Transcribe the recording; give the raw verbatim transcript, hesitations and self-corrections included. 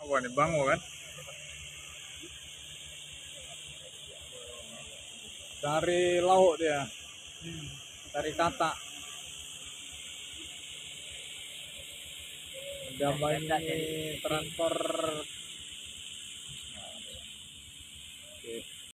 Wah, ini bango kan? Cari lauk dia. Cari kata. Udah ini transfer